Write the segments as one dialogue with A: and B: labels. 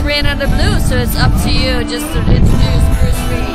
A: just ran out of the blue, so it's up to you just to introduce Bruce Reed.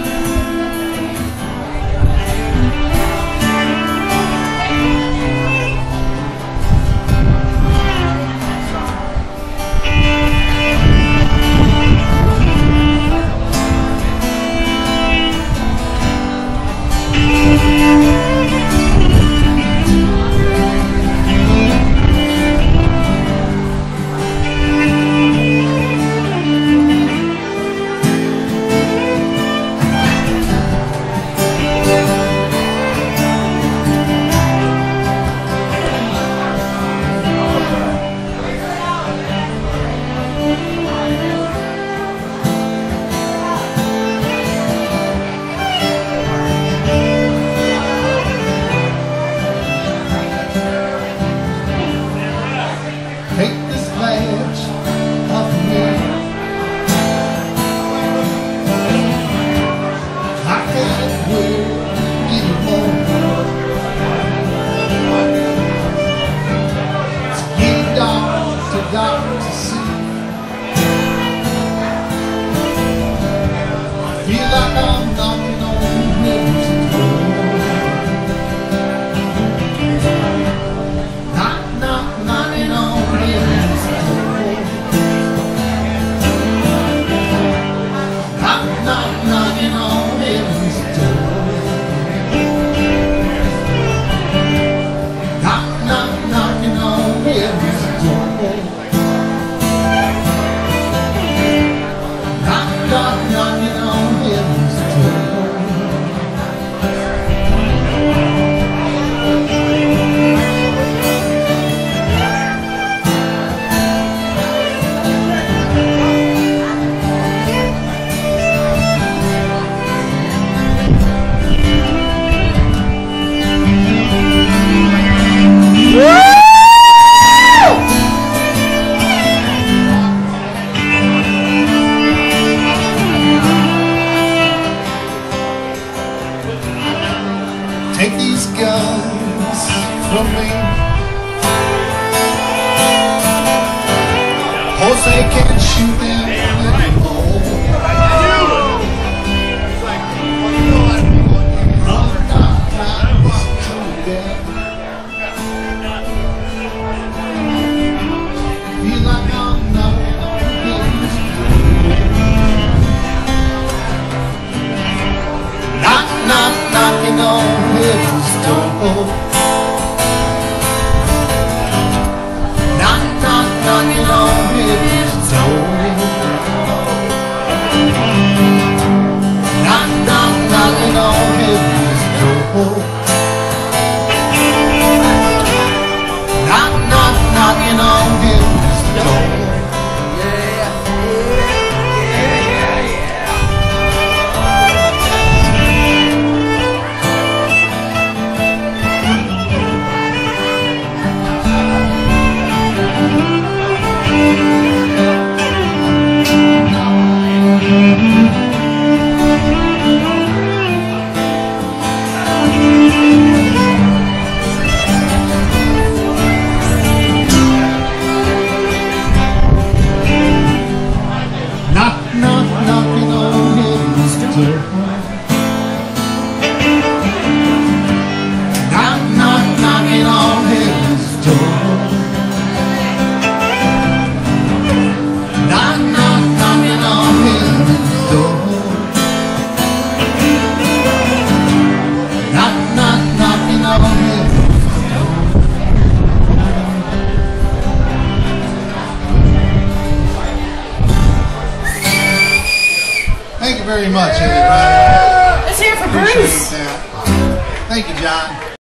B: Take this badge off of me. I can't wait anymore. It's getting dark to see. I feel like I'm knocking on heaven's door. Knock, knock, knocking on heaven's door. Knock, knock, knocking on heaven's door. Knock, knock, knocking on heaven's door. Knock, knock, knocking on heaven's door. Take these guns from me. Horse, they can't shoot them anymore. Other times to death. Feel like I'm knocking on heaven's door. Knock, knock, knocking on heaven's door. Knock, knock, knocking on heaven's door. Knock, knock, knocking on heaven's door. Knock, knock, knocking on heaven's door. Knock, knock, knocking on heaven's door. Knock, knock, knocking on heaven's door. Knock, knock, knocking on heaven's door. Knock, knock, knocking on heaven's door. Thank you very much, everybody.
A: Let's hear it for
B: Appreciate
A: Bruce.
B: that. Thank you, John.